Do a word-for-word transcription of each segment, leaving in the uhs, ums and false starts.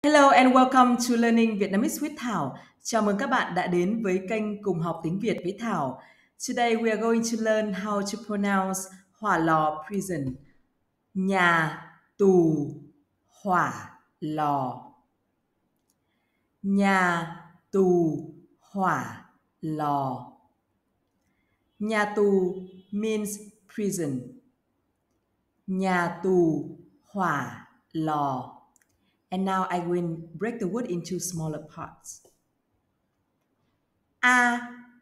Hello and welcome to Learning Vietnamese with Thảo. Chào mừng các bạn đã đến với kênh Cùng học tiếng Việt với Thảo. Today we are going to learn how to pronounce hỏa lò prison. Nhà tù hỏa lò. Nhà tù hỏa lò. Nhà tù means prison. Nhà tù hỏa lò. And now I will break the word into smaller parts. A,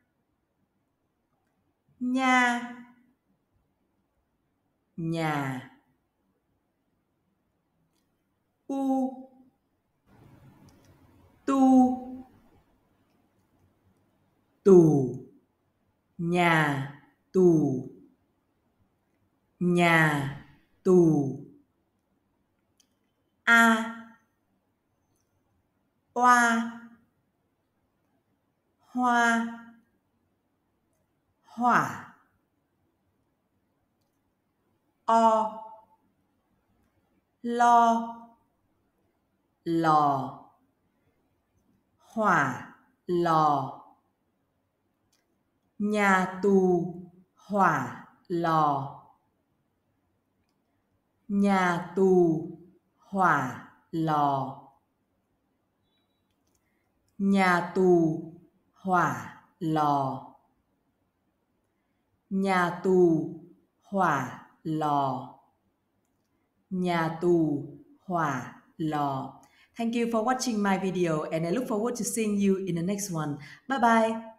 nhà, nhà. U, tu, tù, nhà tù, nhà tù. A, oa, hoa, hỏa. O, lo, lò, hỏa lò. Nhà tù hỏa lò. Nhà tù hỏa lò. Nhà tù hỏa lò. Nhà tù hỏa lò. Nhà tù hỏa lò. Thank you for watching my video and I look forward to seeing you in the next one. Bye bye.